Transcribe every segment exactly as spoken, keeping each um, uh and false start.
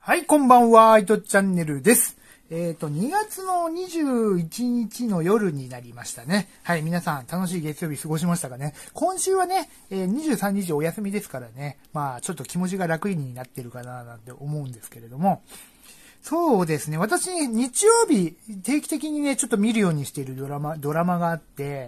はい、こんばんは、いとチャンネルです。えっと、にがつのにじゅういちにちの夜になりましたね。はい、皆さん楽しい月曜日過ごしましたかね。今週はね、えー、にじゅうさんにちお休みですからね、まあ、ちょっと気持ちが楽になってるかななんて思うんですけれども、そうですね。私、日曜日、定期的にね、ちょっと見るようにしているドラマ、ドラマがあって、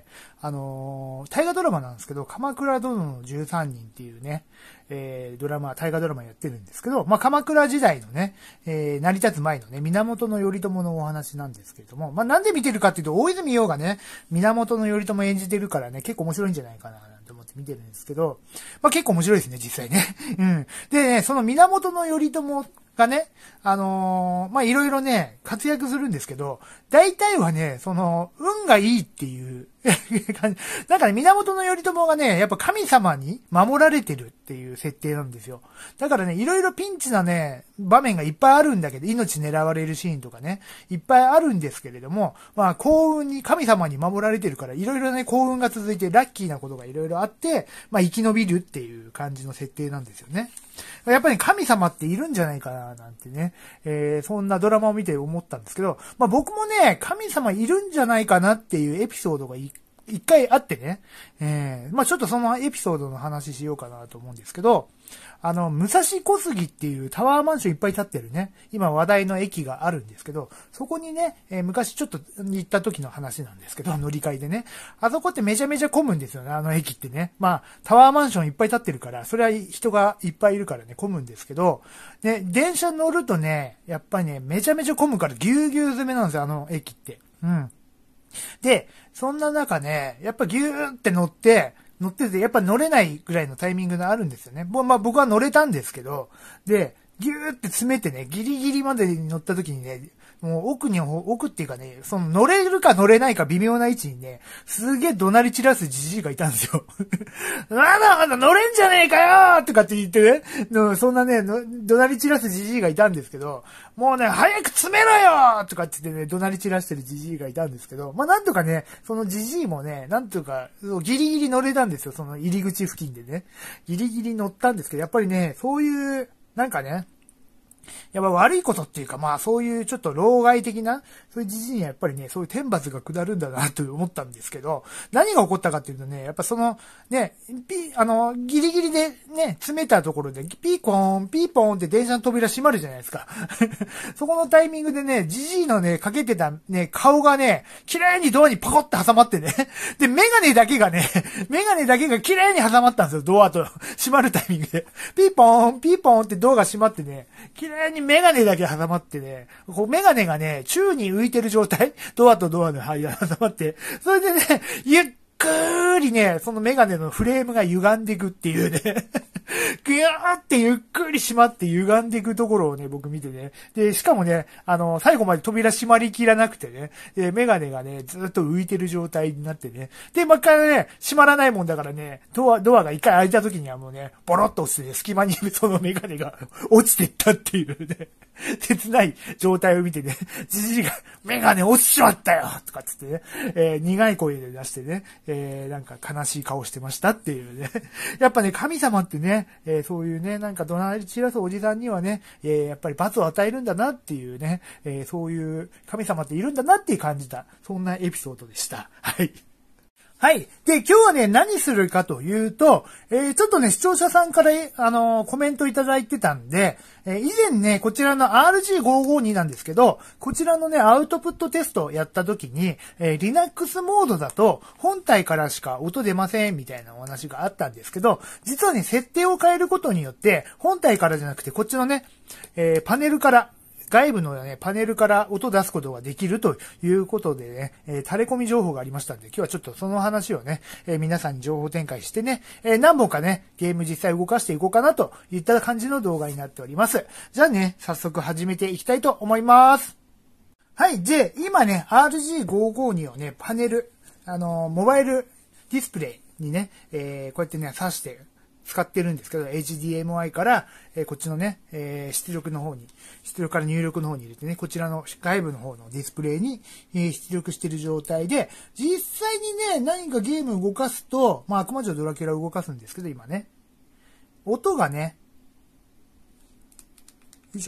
あのー、大河ドラマなんですけど、鎌倉殿のじゅうさんにんっていうね、えー、ドラマ、大河ドラマやってるんですけど、まあ、鎌倉時代のね、えー、成り立つ前のね、源頼朝のお話なんですけれども、まあ、なんで見てるかっていうと、大泉洋がね、源頼朝演じてるからね、結構面白いんじゃないかな、なんて思って見てるんですけど、まあ、結構面白いですね、実際ね。うん。でね、その源頼朝がね、あのー、まあ、いろいろね、活躍するんですけど、大体はね、その、運がいいっていうなんかね、源頼朝がね、やっぱ神様に守られてるっていう設定なんですよ。だからね、いろいろピンチなね、場面がいっぱいあるんだけど、命狙われるシーンとかね、いっぱいあるんですけれども、まあ、幸運に神様に守られてるから、いろいろね、幸運が続いて、ラッキーなことがいろいろあって、まあ、生き延びるっていう感じの設定なんですよね。やっぱり神様っているんじゃないかな、なんてね、えー、そんなドラマを見て思ったんですけど、まあ僕もね、神様いるんじゃないかなっていうエピソードが一回あってね、えー、まあちょっとそのエピソードの話しようかなと思うんですけど、あの、武蔵小杉っていうタワーマンションいっぱい建ってるね、今話題の駅があるんですけど、そこにね、えー、昔ちょっと行った時の話なんですけど、乗り換えでね、あそこってめちゃめちゃ混むんですよね、あの駅ってね。まあ、タワーマンションいっぱい建ってるから、それは人がいっぱいいるからね、混むんですけど、ね、電車乗るとね、やっぱりね、めちゃめちゃ混むからぎゅうぎゅう詰めなんですよ、あの駅って。うん。で、そんな中ね、やっぱぎゅーって乗って、乗ってて、やっぱ乗れないぐらいのタイミングがあるんですよね。まあ僕は乗れたんですけど、で、ぎゅーって詰めてね、ギリギリまでに乗った時にね、もう奥に、奥っていうかね、その乗れるか乗れないか微妙な位置にね、すげえ怒鳴り散らすじじいがいたんですよ。なんだまだ乗れんじゃねえかよとかって言ってね、そんなね、怒鳴り散らすじじいがいたんですけど、もうね、早く詰めろよとかって言ってね、怒鳴り散らしてるじじいがいたんですけど、まあなんとかね、そのじじいもね、なんとか、ギリギリ乗れたんですよ、その入り口付近でね。ギリギリ乗ったんですけど、やっぱりね、そういう、なんかね、やっぱ悪いことっていうか、まあそういうちょっと老害的な、そういうじじいにはやっぱりね、そういう天罰が下るんだなと思ったんですけど、何が起こったかっていうとね、やっぱその、ね、ピあの、ギリギリでね、詰めたところで、ピーコーン、ピーポーンって電車の扉閉まるじゃないですか。そこのタイミングでね、じじいのね、かけてたね、顔がね、綺麗にドアにパコッと挟まってね、で、メガネだけがね、メガネだけが綺麗に挟まったんですよ、ドアと閉まるタイミングで。ピーポーン、ピーポーンってドアが閉まってね、綺麗にメガネだけ挟まってね、こうメガネがね、宙に浮いてる状態、ドアとドアの間に挟まって、それでね、ゆっくーりね、そのメガネのフレームが歪んでいくっていうね、ぐやーってゆっくり閉まって歪んでいくところをね、僕見てね。で、しかもね、あの、最後まで扉閉まりきらなくてね、で、メガネがね、ずっと浮いてる状態になってね。で、もう一回ね、閉まらないもんだからね、ドア、ドアが一回開いた時にはもうね、ボロッと落ちてね、隙間にそのメガネが落ちていったっていうね、切ない状態を見てね、じじいが、メガネ落ちちまったよとかつってね、えー、苦い声で出してね、えー、なんか悲しい顔してましたっていうね。やっぱね、神様ってね、えー、そういうね、なんか怒鳴り散らすおじさんにはね、えー、やっぱり罰を与えるんだなっていうね、えー、そういう神様っているんだなって感じた、そんなエピソードでした。はい。はい。で、今日はね、何するかというと、えー、ちょっとね、視聴者さんから、あのー、コメントいただいてたんで、えー、以前ね、こちらの アールジーごひゃくごじゅうに なんですけど、こちらのね、アウトプットテストをやった時に、えー、Linux モードだと、本体からしか音出ませんみたいなお話があったんですけど、実はね、設定を変えることによって、本体からじゃなくて、こっちのね、えー、パネルから、外部のね、パネルから音出すことができるということでね、えー、垂れ込み情報がありましたんで、今日はちょっとその話をね、えー、皆さんに情報展開してね、えー、何本かね、ゲーム実際動かしていこうかなといった感じの動画になっております。じゃあね、早速始めていきたいと思います。はい、で、今ね、アールジーごひゃくごじゅうに をね、パネル、あのー、モバイルディスプレイにね、えー、こうやってね、挿して、使ってるんですけど、エイチディーエムアイ から、えー、こっちのね、えー、出力の方に、出力から入力の方に入れてね、こちらの外部の方のディスプレイに、えー、出力している状態で、実際にね、何かゲームを動かすと、まあ、悪魔女ドラキュラを動かすんですけど、今ね、音がね、よいしょ、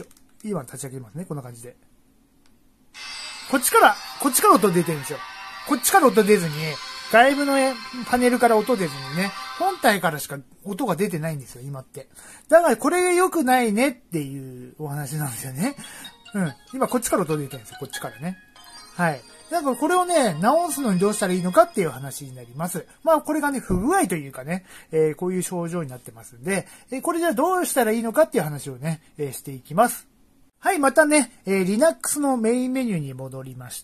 ピーワン 立ち上げますね。こんな感じで。こっちから、こっちから音出てるんですよ。こっちから音出ずに、外部のパネルから音出ずにね、本体からしか音が出てないんですよ、今って。だからこれが良くないねっていうお話なんですよね。うん。今こっちから音出てるんですよ、こっちからね。はい。だからこれをね、直すのにどうしたらいいのかっていう話になります。まあこれがね、不具合というかね、えー、こういう症状になってますんで、えー、これじゃあどうしたらいいのかっていう話をね、えー、していきます。はい、またね、えー、Linux のメインメニューに戻りました。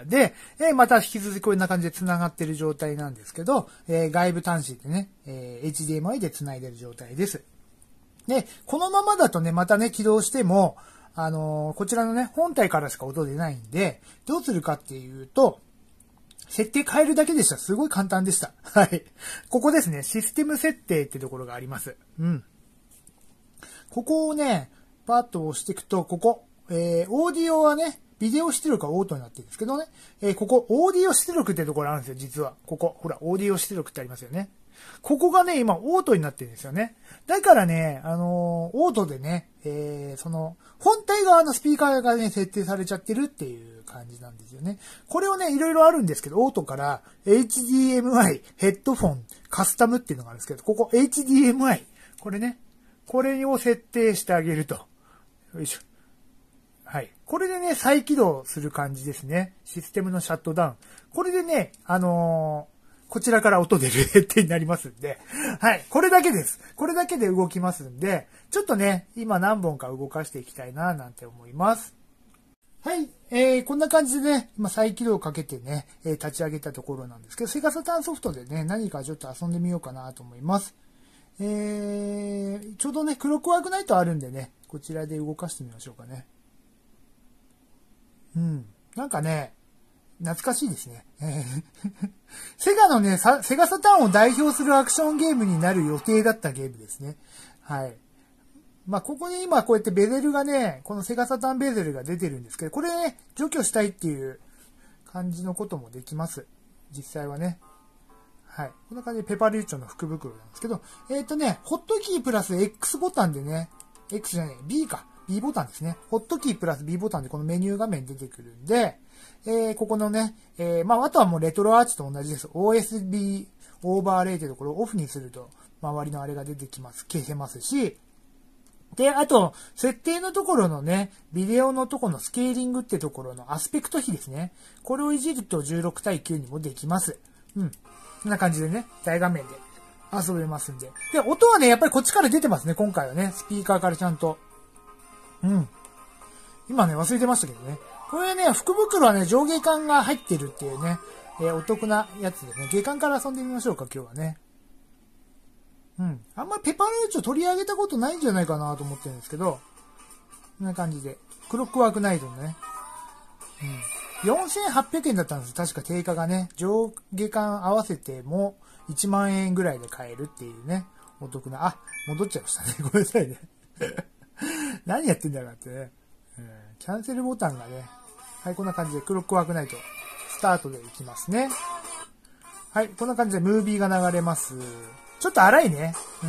で、えー、また引き続きこんな感じで繋がってる状態なんですけど、えー、外部端子でね、えー、エイチディーエムアイ で繋いでる状態です。で、このままだとね、またね、起動しても、あのー、こちらのね、本体からしか音出ないんで、どうするかっていうと、設定変えるだけでした。すごい簡単でした。はい。ここですね、システム設定ってところがあります。うん。ここをね、パッと押していくと、ここ、えー、オーディオはね、ビデオ出力はオートになってるんですけどね、えー、ここ、オーディオ出力ってところあるんですよ、実は。ここ、ほら、オーディオ出力ってありますよね。ここがね、今、オートになってるんですよね。だからね、あのー、オートでね、えー、その、本体側のスピーカーがね、設定されちゃってるっていう感じなんですよね。これをね、いろいろあるんですけど、オートから エイチディーエムアイ、ヘッドフォン、カスタムっていうのがあるんですけど、ここ エイチディーエムアイ、これね、これを設定してあげると。よいしょ。はい。これでね、再起動する感じですね。システムのシャットダウン。これでね、あのー、こちらから音出る設定になりますんで。はい。これだけです。これだけで動きますんで、ちょっとね、今何本か動かしていきたいな、なんて思います。はい。えー、こんな感じでね、今再起動をかけてね、えー、立ち上げたところなんですけど、セガサターンソフトでね、何かちょっと遊んでみようかなと思います。えー、ちょうどね、クロックワークナイトあるんでね、こちらで動かしてみましょうかね。うん。なんかね、懐かしいですね。セガのね、セガサターンを代表するアクションゲームになる予定だったゲームですね。はい。まあ、ここに今こうやってベゼルがね、このセガサターンベゼルが出てるんですけど、これね、除去したいっていう感じのこともできます。実際はね。はい。こんな感じでペパルーチョの福袋なんですけど、えっとね、ホットキープラス X ボタンでね、X じゃない、B か。B ボタンですね。ホットキープラス B ボタンでこのメニュー画面出てくるんで、えー、ここのね、えー、まあ、あとはもうレトロアーチと同じです。オーエスビー オーバーレイってところをオフにすると、周りのあれが出てきます。消せますし、で、あと、設定のところのね、ビデオのところのスケーリングってところのアスペクト比ですね。これをいじるとじゅうろくたいきゅうにもできます。うん。こんな感じでね、大画面で遊べますんで。で、音はね、やっぱりこっちから出てますね、今回はね。スピーカーからちゃんと。うん。今ね、忘れてましたけどね。これね、福袋はね、上下巻が入ってるっていうね、えー、お得なやつでね、下巻から遊んでみましょうか、今日はね。うん。あんまりペパルーチョ取り上げたことないんじゃないかなと思ってるんですけど、こんな感じで。クロックワークナイトのね。うん。よんせんはっぴゃくえんだったんです。確か定価がね。上下巻合わせてもいちまんえんぐらいで買えるっていうね。お得な。あ、戻っちゃいましたね。ごめんなさいね。何やってんだかってね、うん。キャンセルボタンがね。はい、こんな感じでクロックワークナイト。スタートでいきますね。はい、こんな感じでムービーが流れます。ちょっと荒いね。うん。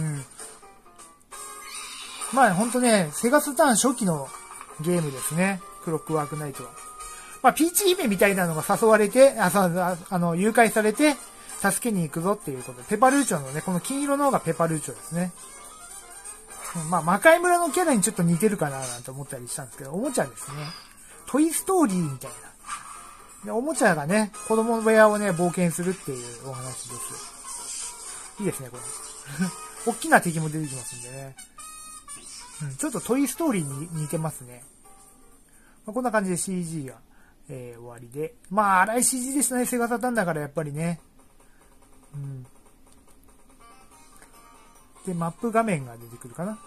まあほんとね、セガサターン初期のゲームですね。クロックワークナイトは。まあピーチ姫みたいなのが誘われて、あ、ああの、誘拐されて、助けに行くぞっていうことで、ペパルーチョのね、この金色の方がペパルーチョですね。まあ魔界村のキャラにちょっと似てるかななんて思ったりしたんですけど、おもちゃですね。トイストーリーみたいな。でおもちゃがね、子供部屋をね、冒険するっていうお話です。いいですね、これ。大きな敵も出てきますんでね。うん、ちょっとトイストーリーに似てますね。まあ、こんな感じで シージー が、えー、終わりで。まあ、荒い シージー でしたね、セガサターンだからやっぱりね。うん。で、マップ画面が出てくるかな。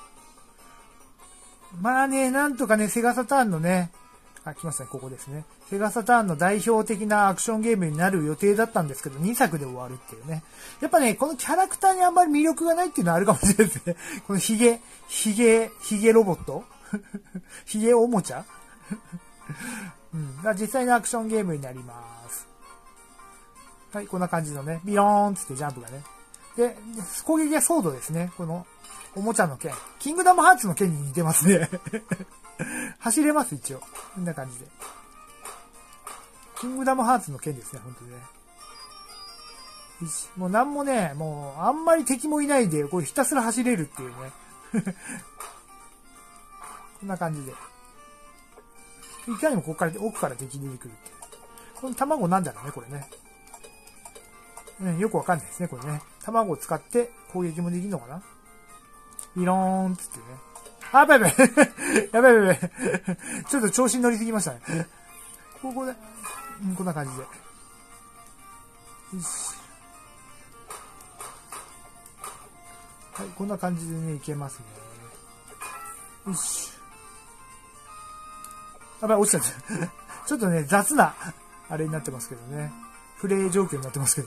まあね、なんとかね、セガサターンのね、あ、来ましたね、ここですね。セガサターンの代表的なアクションゲームになる予定だったんですけど、にさくで終わるっていうね。やっぱね、このキャラクターにあんまり魅力がないっていうのはあるかもしれないですね。このヒゲ、ヒゲ、ヒゲロボットヒゲおもちゃうん。が実際のアクションゲームになります。はい、こんな感じのね、ビヨーンつってジャンプがね。で、攻撃はソードですね。この、おもちゃの剣。キングダムハーツの剣に似てますね。 走れます、一応。こんな感じで。キングダムハーツの剣ですね、ほんとね。もうなんもね、もうあんまり敵もいないで、これひたすら走れるっていうね。こんな感じで。いかにもここから、奥から敵出てくるっていう。この卵なんだろうね、これね。うん、よくわかんないですね、これね。卵を使って攻撃もできるのかな？ビローンつってね。あ、やばいやばいやばいやばいちょっと調子に乗りすぎましたね。ここで、うん、こんな感じで。よし。はい、こんな感じでね、いけますね。よし。やばい、落ちちゃった。ちょっとね、雑な、あれになってますけどね。プレイ状況になってますけど。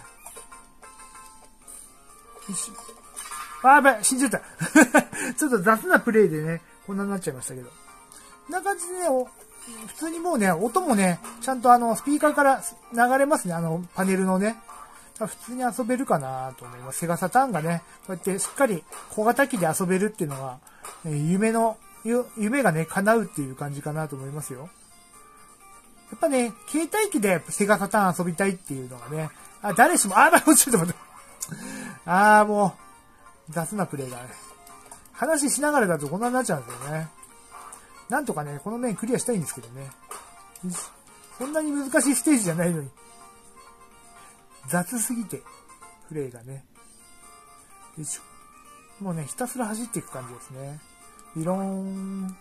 よし。あ、やばい、死んじゃった。ちょっと雑なプレイでね、こんなになっちゃいましたけど。こんな感じでね、普通にもうね、音もね、ちゃんとあの、スピーカーから流れますね、あの、パネルのね。普通に遊べるかなと思います。セガサターンがね、こうやってしっかり小型機で遊べるっていうのが、えー、夢の、夢がね、叶うっていう感じかなと思いますよ。やっぱね、携帯機でセガサターン遊びたいっていうのがね、あ、誰しも、あ、ちょっと待って。あーもう、雑なプレイだね。話しながらだとこんなになっちゃうんですよね。なんとかね、この面クリアしたいんですけどね。そんなに難しいステージじゃないのに。雑すぎて、プレイがね。よいしょ。もうね、ひたすら走っていく感じですね。ビローン。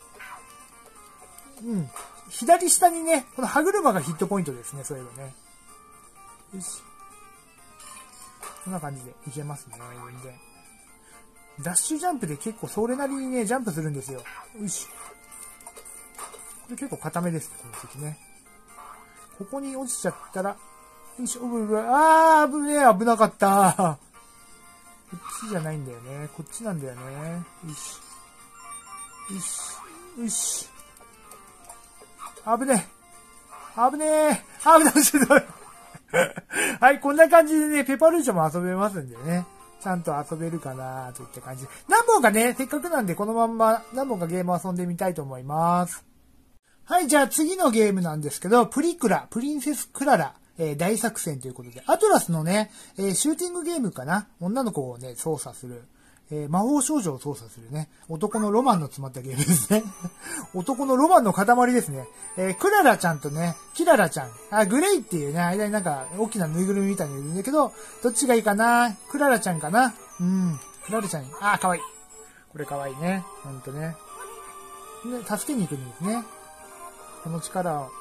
うん。左下にね、この歯車がヒットポイントですね、そういえばね。よし。こんな感じでいけますね、全然。ダッシュジャンプで結構それなりにね、ジャンプするんですよ。よし。これ結構固めですね、この時ね。ここに落ちちゃったら、よいしょ、うぶうぶ、あー、危ねえ、危なかった。こっちじゃないんだよね。こっちなんだよね。よし。よし。よし。危ねえ。危ねえ。危ない。ちょっとはい、こんな感じでね、ペパルーチョも遊べますんでね。ちゃんと遊べるかなといった感じ。何本かね、せっかくなんでこのまんま何本かゲームを遊んでみたいと思います。はい、じゃあ次のゲームなんですけど、プリクラ、プリンセスクララ、えー、大作戦ということで、アトラスのね、えー、シューティングゲームかな、女の子をね、操作する、えー、魔法少女を操作するね、男のロマンの詰まったゲームですね。男のロマンの塊ですね。えー、クララちゃんとね、キララちゃん、あ、グレイっていうね、間になんか大きなぬいぐるみみたいにいるんだけど、どっちがいいかな？クララちゃんかな？うん、クララちゃん、あ、かわいい。これかわいいね。ほんとね。ね、助けに行くんですね。この力を。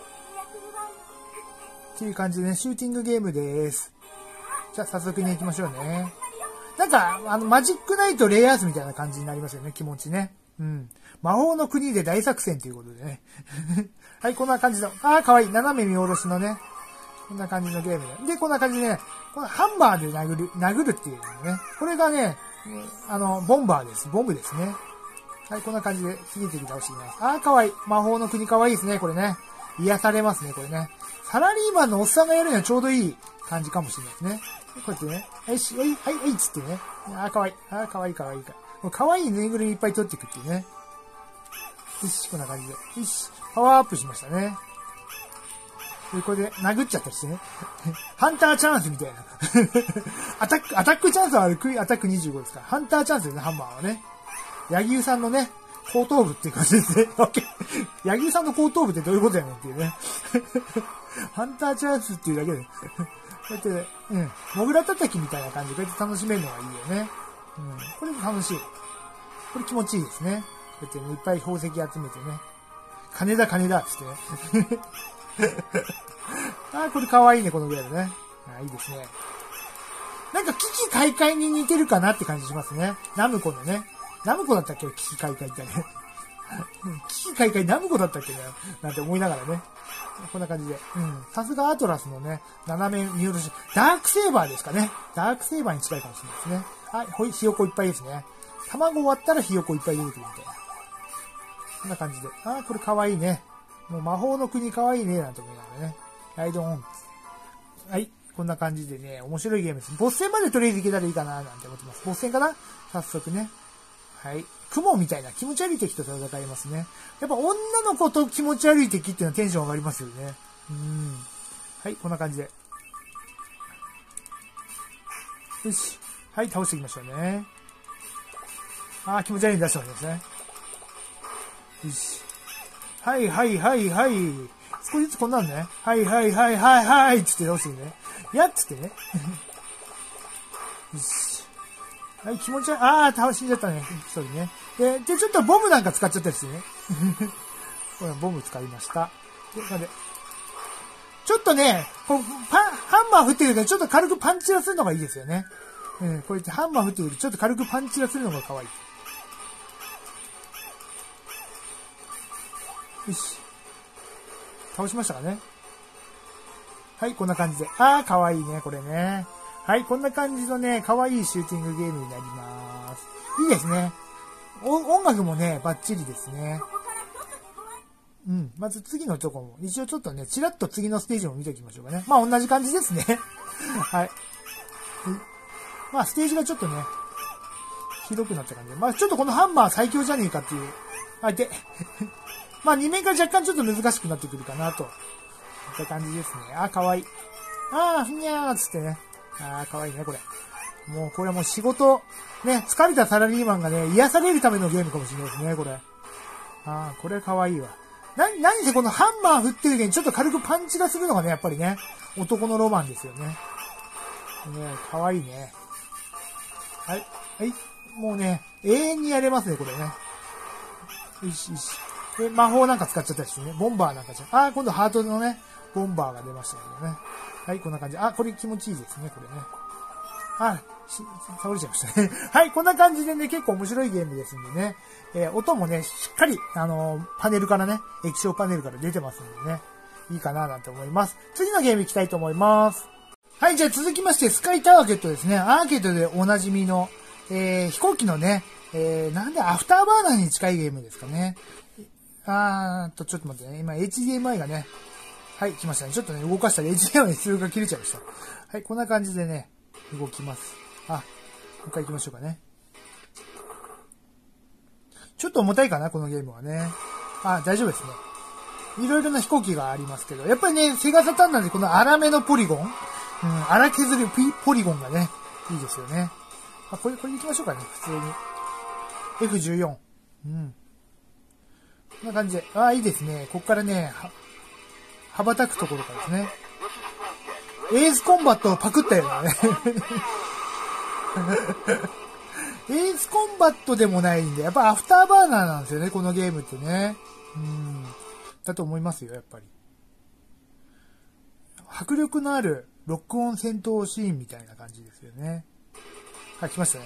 っていう感じでね、シューティングゲームです。じゃあ早速に行きましょうね。なんか、あの、マジックナイトレイアースみたいな感じになりますよね、気持ちね。うん。魔法の国で大作戦ということでね。はい、こんな感じの。あー、かわいい。斜め見下ろしのね。こんな感じのゲームで。で、こんな感じでね、このハンマーで殴る、殴るっていうのね。これがね、あの、ボンバーです。ボムですね。はい、こんな感じで次々倒していきます。あー、かわいい。魔法の国かわいいですね、これね。癒されますね、これね。サラリーマンのおっさんがやるにはちょうどいい感じかもしれないですね。こうやってね、はい、し、はい、はい、はい、つってね。あー、かわいい。あー、かわいい、かわいいか。かわいいぬいぐるみいっぱい取っていくっていうね。よし、こんな感じで。よし、パワーアップしましたね。で、これで殴っちゃったりしてね。ハンターチャンスみたいな。アタック、アタックチャンスはある、アタックにじゅうごですから。ハンターチャンスですね、ハンマーはね。柳生さんのね、後頭部っていう感じですね。柳生さんの後頭部ってどういうことやねんっていうね。ハンターチャンスっていうだけで。こうやって、ね、うん。モグラ叩きみたいな感じでこうやって楽しめるのがいいよね。うん。これ楽しい。これ気持ちいいですね。こうやって、ね、いっぱい宝石集めてね。金だ金だっつってね。あー、これかわいいね、このぐらいでね。あー、いいですね。なんか、危機開会に似てるかなって感じしますね。ナムコのね。ナムコだったっけ？危機開会ってね。危機開会ナムコだったっけななんて思いながらね。こんな感じで。うん。さすがアトラスのね、斜め見下ろし。ダークセーバーですかね。ダークセーバーに近いかもしれないですね。はい、ほい、ひよこいっぱいですね。卵割ったらひよこいっぱい出てくるみたいな。こんな感じで。あー、これかわいいね。もう魔法の国かわいいね、なんて思いながらね。ライドオン。はい。こんな感じでね、面白いゲームです。ボス戦までとりあえずいけたらいいかな、なんて思ってます。ボス戦かな早速ね。はい。 雲みたいな気持ち悪い敵と戦いますね。やっぱ女の子と気持ち悪い敵っていうのはテンション上がりますよね。うん。はい、こんな感じで。よし。はい、倒していきましょうね。あー、気持ち悪いの出してもらいますね。よし。はいはいはいはい。少しずつこんなんね。はいはいはいはいはいつって倒してね。やっつってね。よし。はい、気持ち悪い。あー、倒しんじゃったね。一人ね。で、で、ちょっとボムなんか使っちゃったりしてね。これボム使いました。で、なんで。ちょっとね、こうパン、ハンマー振ってるけど、ちょっと軽くパンチがするのがいいですよね。うん、こうやってハンマー振ってるけど、ちょっと軽くパンチがするのが可愛い。よし。倒しましたかね。はい、こんな感じで。あー、可愛いね、これね。はい、こんな感じのね、可愛いシューティングゲームになります。いいですね。音楽もね、バッチリですね。うん。まず次のとこも、一応ちょっとね、ちらっと次のステージも見ておきましょうかね。まあ同じ感じですね。はい。まあステージがちょっとね、広くなった感じで。まあちょっとこのハンマー最強じゃねえかっていう。相手。まあに面から若干ちょっと難しくなってくるかなと。いった感じですね。あ、かわいい。あー、ふにゃーつってね。あー、かわいいね、これ。もうこれはもう仕事、ね、疲れたサラリーマンがね、癒されるためのゲームかもしれないですね、これ。あー、これかわいいわ。な、何せこのハンマー振ってる時にちょっと軽くパンチがするのがね、やっぱりね、男のロマンですよね。ね、かわいいね。はい、はい。もうね、永遠にやれますね、これね。よしよし。で、魔法なんか使っちゃったりしてね、ボンバーなんかちゃう。あー、今度ハートのね、ボンバーが出ましたけどね。はい、こんな感じ。あ、これ気持ちいいですね、これね。あ、し、倒れちゃいましたね。はい、こんな感じでね、結構面白いゲームですんでね。えー、音もね、しっかり、あのー、パネルからね、液晶パネルから出てますんでね、いいかななんて思います。次のゲーム行きたいと思います。はい、じゃあ続きまして、スカイターケットですね。アーケードでおなじみの、えー、飛行機のね、えー、なんでアフターバーナーに近いゲームですかね。あーっと、ちょっと待ってね。今 エイチディーエムアイ がね、はい、来ましたね。ちょっとね、動かしたら エイチディーエムアイ の出力が切れちゃいました。はい、こんな感じでね、動きます。あ、もう一回行きましょうかね。ちょっと重たいかな、このゲームはね。あ、大丈夫ですね。いろいろな飛行機がありますけど、やっぱりね、セガサターンなんでこの粗めのポリゴン、うん、粗削りポリゴンがね、いいですよね。あ、これ、これ行きましょうかね、普通に。エフじゅうよん。うん。こんな感じで。あ、いいですね。こっからね、は、羽ばたくところからですね。エースコンバットをパクったよね。エースコンバットでもないんで、やっぱアフターバーナーなんですよね、このゲームってね。うん。だと思いますよ、やっぱり。迫力のあるロックオン戦闘シーンみたいな感じですよね。はい、来ましたね。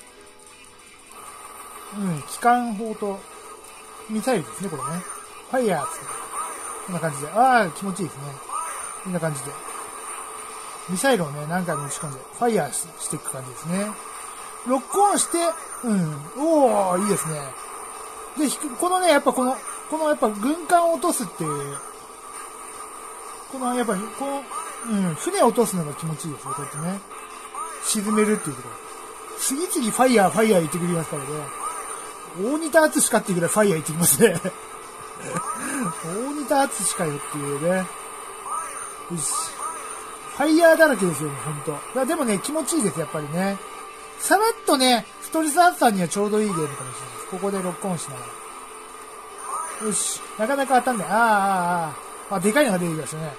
うん、機関砲とミサイルですね、これね。ファイヤーって。こんな感じで。ああ、気持ちいいですね。こんな感じで。ミサイルをね、何回も打ち込んで、ファイヤー し, していく感じですね。ロックオンして、うん、おー、いいですね。で、このね、やっぱこの、このやっぱ軍艦を落とすっていう、このやっぱり、この、うん、船を落とすのが気持ちいいですね、こうやってね。沈めるっていうところ。次々ファイヤー、ファイヤー言ってくれますからね。大仁田敦かっていうぐらいファイヤー言ってきますね。大仁田敦かよっていうね。よし。ファイヤーだらけですよね、ほんと。いや、でもね、気持ちいいです、やっぱりね。さらっとね、ストレス発散にはちょうどいいゲームかもしれないです。ここでロックオンしながら。よし。なかなか当たんない。あーあーあー。あ、でかいのが出てきましたね。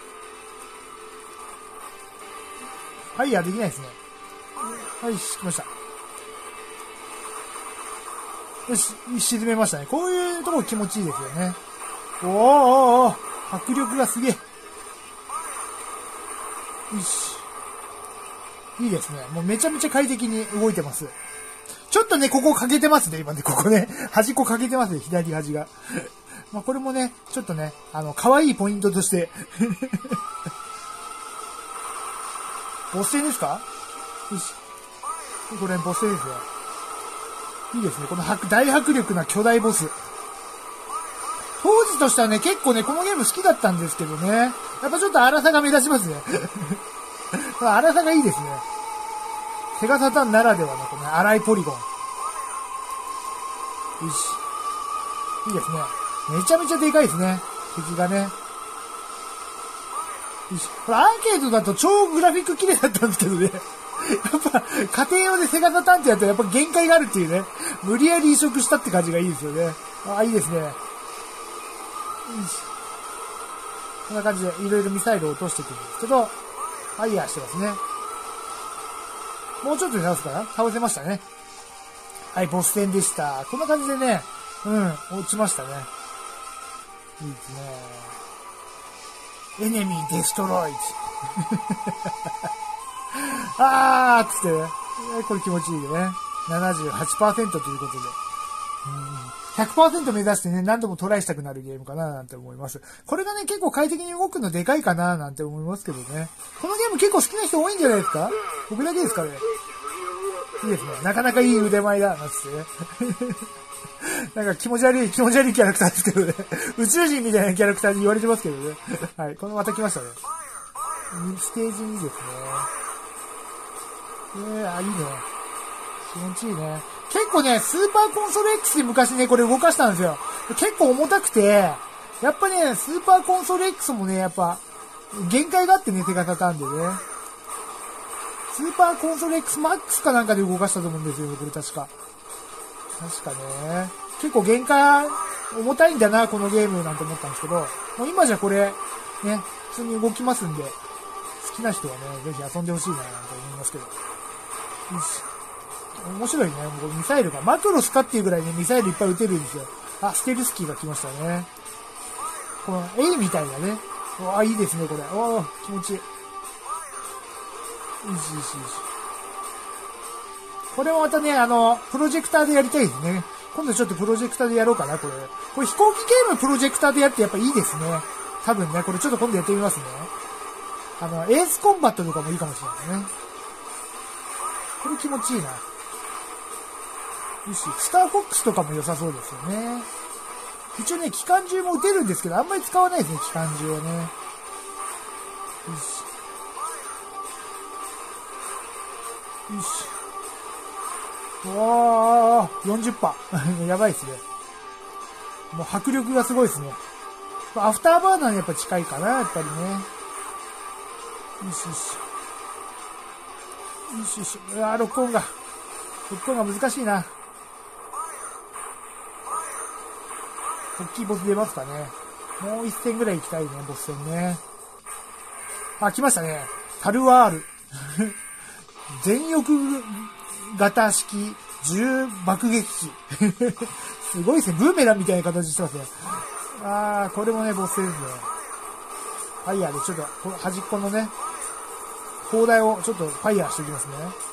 ファイヤーできないですね。はい、来ました。よし、沈めましたね。こういうところ気持ちいいですよね。おーおーおー、迫力がすげえ。よし。いいですね。もうめちゃめちゃ快適に動いてます。ちょっとね、ここ欠けてますね、今ね。ここね。端っこ欠けてますね、左端が。まあこれもね、ちょっとね、あの、可愛いポイントとして。ボス戦ですか？よし。これボス戦ですよ。いいですね。この大迫力な巨大ボス。当時としてはね、結構ね、このゲーム好きだったんですけどね。やっぱちょっと粗さが目立ちますね。粗さがいいですね。セガサターンならではのこの粗いポリゴン。 よし。いいですね。めちゃめちゃでかいですね。敵がね。よし。これアーケードだと超グラフィック綺麗だったんですけどね。やっぱ、家庭用でセガサターンってやったらやっぱ限界があるっていうね。無理やり移植したって感じがいいですよね。あ、いいですね。よし。こんな感じでいろいろミサイルを落としていくんですけど、ファイヤーしてますね。もうちょっとで倒すかな？倒せましたね。はい、ボス戦でした。こんな感じでね、うん、落ちましたね。いいですね。エネミーデストロイズ。あーっつってね。これ気持ちいいでね。ななじゅうはちパーセント ということで。ひゃくパーセント 目指してね、何度もトライしたくなるゲームかななんて思います。これがね、結構快適に動くのでかいかななんて思いますけどね。このゲーム結構好きな人多いんじゃないですか？僕だけですかね。いいですね。なかなかいい腕前だ、なんつってね。なんか気持ち悪い、気持ち悪いキャラクターですけどね。宇宙人みたいなキャラクターに言われてますけどね。はい、このまた来ましたね。ステージいいですね。えー、あ、いいね。気持ちいいね。結構ね、スーパーコンソール X で昔ね、これ動かしたんですよ。結構重たくて、やっぱね、スーパーコンソール X もね、やっぱ、限界があってね、手が立たんでね。スーパーコンソール X マックスかなんかで動かしたと思うんですよね、これ確か。確かね。結構限界、重たいんだな、このゲームなんて思ったんですけど、もう今じゃこれ、ね、普通に動きますんで、好きな人はね、ぜひ遊んでほしいな、なんて思いますけど。よし。面白いね。もうミサイルが。マクロスかっていうぐらいね、ミサイルいっぱい撃てるんですよ。あ、ステルスキーが来ましたね。この、A みたいなね。あ、いいですね、これ。おー、気持ちいい。よしよしよし。これもまたね、あの、プロジェクターでやりたいですね。今度ちょっとプロジェクターでやろうかな、これ。これ飛行機ゲームプロジェクターでやってやっぱいいですね。多分ね、これちょっと今度やってみますね。あの、エースコンバットとかもいいかもしれないね。これ気持ちいいな。よし、スターフォックスとかも良さそうですよね。一応ね、機関銃も撃てるんですけど、あんまり使わないですね、機関銃はね。よし。よし。おー、よんじゅっパーセント。やばいですね。もう迫力がすごいですね。アフターバーナーにやっぱ近いかな、やっぱりね。よしよし。よしよし。うわー、ロックオンが。ロックオンが難しいな。大きいボス出ますかね。もう一戦ぐらい行きたいね、ボス戦ね。あ、来ましたね。タルワール。全翼型式重爆撃機。すごいですね。ブーメランみたいな形してますね。あー、これもね、ボス戦ですね。ファイヤーでちょっと、この端っこのね、砲台をちょっとファイヤーしておきますね。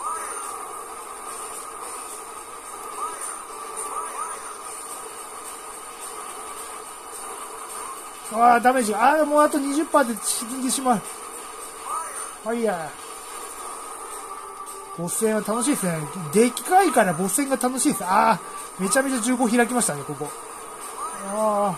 ああ、ダメージが。ああ、もうあと にじゅっパーセント で沈んでしまう。ファイヤー。ボス戦は楽しいですね。でかいからボス戦が楽しいです。ああ、めちゃめちゃ銃口開きましたね、ここ。あ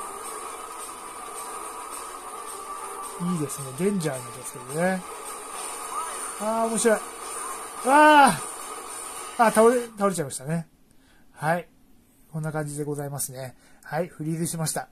あ。いいですね。デンジャーなんですけどね。ああ、面白い。ああ。ああ、倒れ、倒れちゃいましたね。はい。こんな感じでございますね。はい、フリーズしました。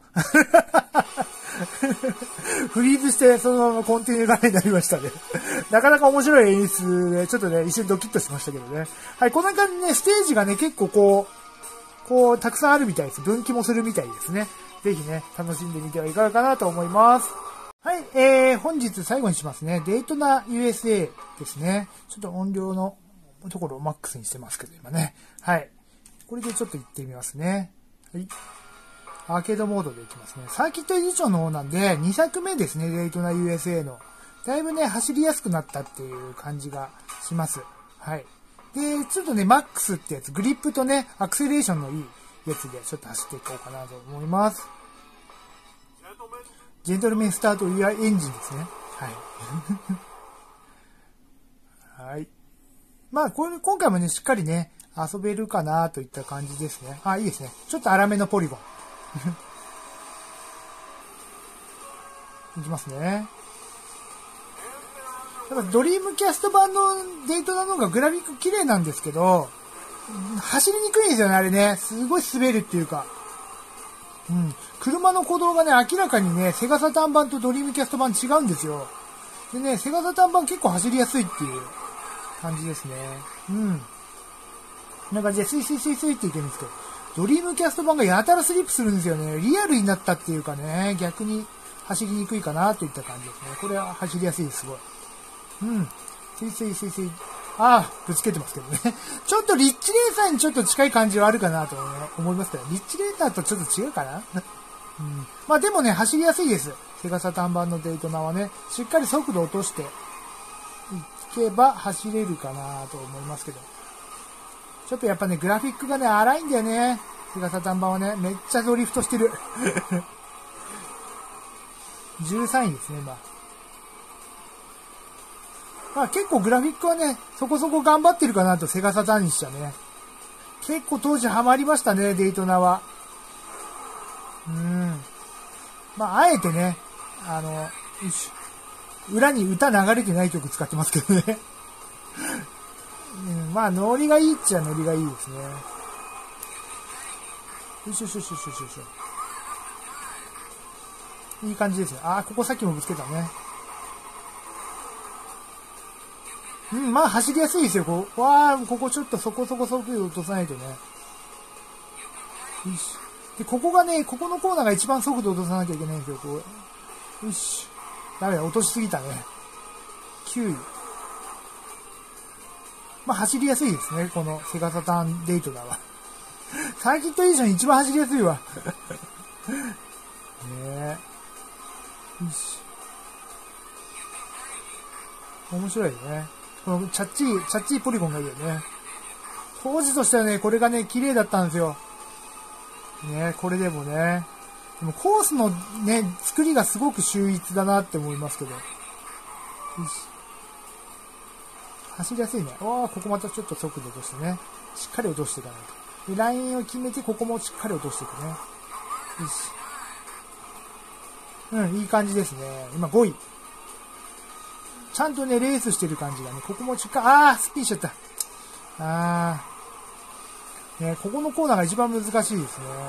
フリーズして、そのままコンティニュー画面になりましたね。なかなか面白い演出で、ちょっとね、一瞬ドキッとしましたけどね。はい、こんな感じでね、ステージがね、結構こう、こう、たくさんあるみたいです。分岐もするみたいですね。ぜひね、楽しんでみてはいかがかなと思います。はい、えー、本日最後にしますね。デイトナ ユーエスエー ですね。ちょっと音量のところをマックスにしてますけど、今ね。はい。これでちょっと行ってみますね。はい。アーケードモードでいきますね。サーキットエディションの方なんで、に作目ですね、デイトナ ユーエスエー の。だいぶね、走りやすくなったっていう感じがします。はい。で、ちょっとね、マックスってやつ、グリップとね、アクセレーションのいいやつで、ちょっと走っていこうかなと思います。ジェントルメンスタートイヤーエンジンですね。はい。はい。まあ、これ、今回もね、しっかりね、遊べるかなといった感じですね。あ、いいですね。ちょっと粗めのポリゴン。いきますね。ただドリームキャスト版のデイトナの方がグラフィック綺麗なんですけど、 走りにくいんですよね、あれね。すごい滑るっていうか。うん。車の鼓動がね、明らかにね、セガサターン版とドリームキャスト版違うんですよ。でね、セガサターン版結構走りやすいっていう感じですね。うん。こんな感じでスイスイスイスイっていけるんですけど、ドリームキャスト版がやたらスリップするんですよね。リアルになったっていうかね、逆に走りにくいかなといった感じですね。これは走りやすいです、すごい。うん。スイスイスイスイ。ああ、ぶつけてますけどね。ちょっとリッチレーサーにちょっと近い感じはあるかなと思いますけど、リッチレーサーとちょっと違うかなうん。まあでもね、走りやすいです。セガサターン版のデイトナはね、しっかり速度落としていけば走れるかなと思いますけど。ちょっとやっぱね、グラフィックがね、荒いんだよね。セガサターン版はね、めっちゃドリフトしてる。じゅうさんいですね、今。まあ結構グラフィックはね、そこそこ頑張ってるかなと、セガサターンにしちゃね。結構当時ハマりましたね、デイトナは。うん。まあ、あえてね、あの、よし裏に歌流れてない曲使ってますけどね。うん、まあ、ノリがいいっちゃノリがいいですね。よしよしよしよしよしよし。いい感じですね。ああ、ここさっきもぶつけたね。うん、まあ走りやすいですよ。こうわあ、ここちょっとそこそこ速度落とさないとね。よし。で、ここがね、ここのコーナーが一番速度落とさなきゃいけないんですよ。こう。よし。ダメだ、落としすぎたね。きゅうい。まあ走りやすいですね。このセガサターンデイトだわ。サーキットエディション一番走りやすいわ。ねえ。よし。面白いね。このチャッチー、チャッチーポリゴンがいいよね。当時としてはね、これがね、綺麗だったんですよ。ね、これでもね。でもコースのね、作りがすごく秀逸だなって思いますけど。よし。走りやすいね。わあ、ここまたちょっと速度落としてね。しっかり落としていかないと。で、ラインを決めて、ここもしっかり落としていくね。よし。うん、いい感じですね。今ごい。ちゃんとね、レースしてる感じがね、ここもしっかり、あー、スピンしちゃった。あー。ね、ここのコーナーが一番難しいですね。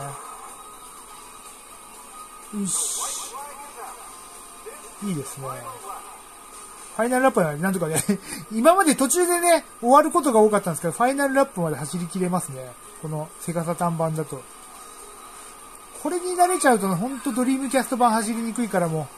よし。いいですね。ファイナルラップはなんとかね、今まで途中でね、終わることが多かったんですけど、ファイナルラップまで走り切れますね。このセガサターン版だと。これに慣れちゃうと、ほんとドリームキャスト版走りにくいからも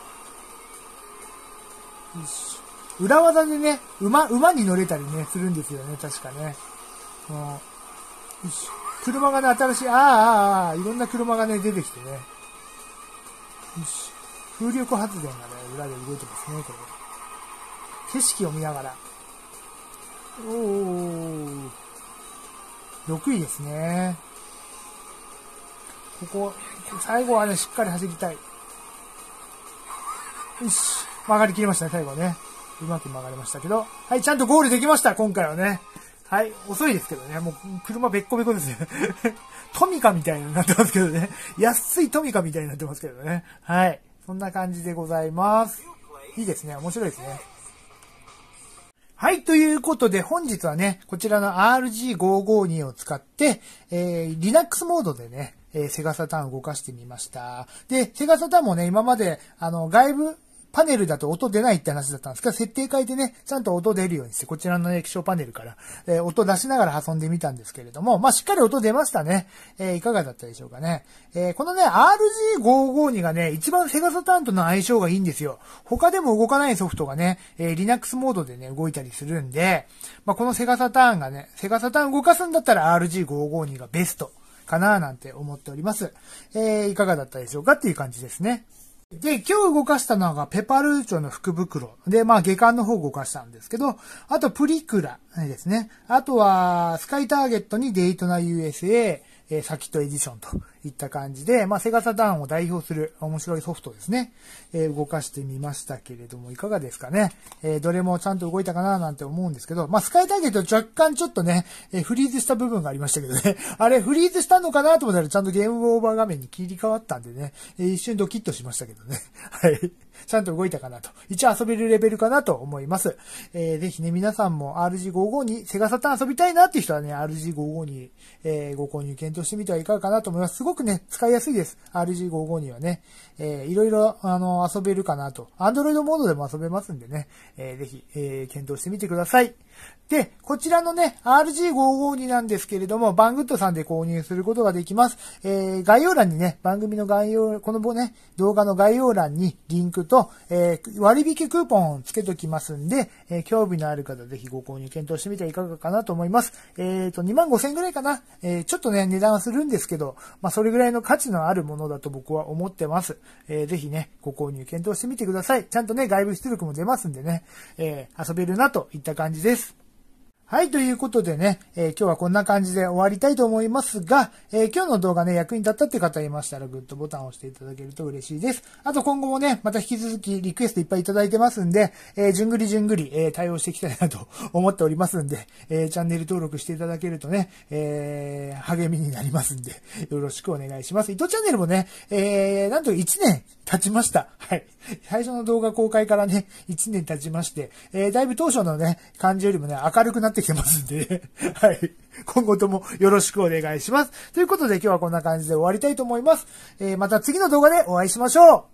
う。よし。裏技でね、馬、馬に乗れたりね、するんですよね、確かね。うん、よし。車がね、新しい、あーあーあー、いろんな車がね、出てきてね。よし。風力発電がね、裏で動いてますね、これ。景色を見ながら。おー。ろくいですね。ここ、最後はね、しっかり走りたい。よし。曲がりきりましたね、最後はね。うまく曲がりましたけど。はい、ちゃんとゴールできました、今回はね。はい、遅いですけどね。もう、車べっこべこですね。トミカみたいになってますけどね。安いトミカみたいになってますけどね。はい。そんな感じでございます。いいですね。面白いですね。はい。ということで、本日はね、こちらの アールジーごーごーにー を使って、えー、Linux モードでね、えー、セガサターンを動かしてみました。で、セガサターンもね、今まで、あの、外部パネルだと音出ないって話だったんですけど、設定変えてね、ちゃんと音出るようにして、こちらの液晶パネルから、えー、音出しながら遊んでみたんですけれども、まあ、しっかり音出ましたね。えー、いかがだったでしょうかね。えー、このね、アールジーごーごーにー がね、一番セガサターンとの相性がいいんですよ。他でも動かないソフトがね、えー、Linux モードでね、動いたりするんで、まあ、このセガサターンがね、セガサターン動かすんだったら アールジーごーごーにー がベストかななんて思っております。えー、いかがだったでしょうかっていう感じですね。で、今日動かしたのがペパルーチョの福袋。で、まあ下巻の方を動かしたんですけど、あとプリクラですね。あとはスカイターゲットにデイトナ ユーエスエー、えー、サキットエディションといった感じで、まあ、セガサターンを代表する面白いソフトですね。えー、動かしてみましたけれども、いかがですかね。えー、どれもちゃんと動いたかななんて思うんですけど、まあ、スカイターゲット若干ちょっとね、えー、フリーズした部分がありましたけどね。あれ、フリーズしたのかなと思ったらちゃんとゲームオーバー画面に切り替わったんでね、えー、一瞬ドキッとしましたけどね。はい。ちゃんと動いたかなと。一応遊べるレベルかなと思います。えー、ぜひね、皆さんも アールジーごじゅうご にセガサターン遊びたいなっていう人はね、アールジーごじゅうご に、えー、ご購入検討してみてはいかがかなと思います。すごくね、使いやすいです。アールジーごじゅうご にはね、えー、いろいろ、あの、遊べるかなと。Android モードでも遊べますんでね、えー、ぜひ、えー、検討してみてください。で、こちらのね、アールジーごじゅうご になんですけれども、バングッドさんで購入することができます。えー、概要欄にね、番組の概要、このね、動画の概要欄にリンクと、えー、割引クーポンをつけときますんで、えー、興味のある方ぜひご購入検討してみてはいかがかなと思います。えーと、にまんごせんえんぐらいかな。えー、ちょっとね、値段はするんですけど、まあ、それぐらいの価値のあるものだと僕は思ってます。えー、ぜひね、ご購入検討してみてください。ちゃんとね、外部出力も出ますんでね、えー、遊べるなといった感じです。はい、ということでね、えー、今日はこんな感じで終わりたいと思いますが、えー、今日の動画ね、役に立ったって方いましたら、グッドボタンを押していただけると嬉しいです。あと今後もね、また引き続きリクエストいっぱいいただいてますんで、えー、じゅんぐりじゅんぐり、えー、対応していきたいなと思っておりますんで、えー、チャンネル登録していただけるとね、えー、励みになりますんで、よろしくお願いします。伊藤チャンネルもね、えー、なんといちねん経ちました。はい。最初の動画公開からね、いちねん経ちまして、えー、だいぶ当初のね、感じよりもね、明るくなってきてますんで、はい。今後ともよろしくお願いします。ということで今日はこんな感じで終わりたいと思います。えー、また次の動画でお会いしましょう。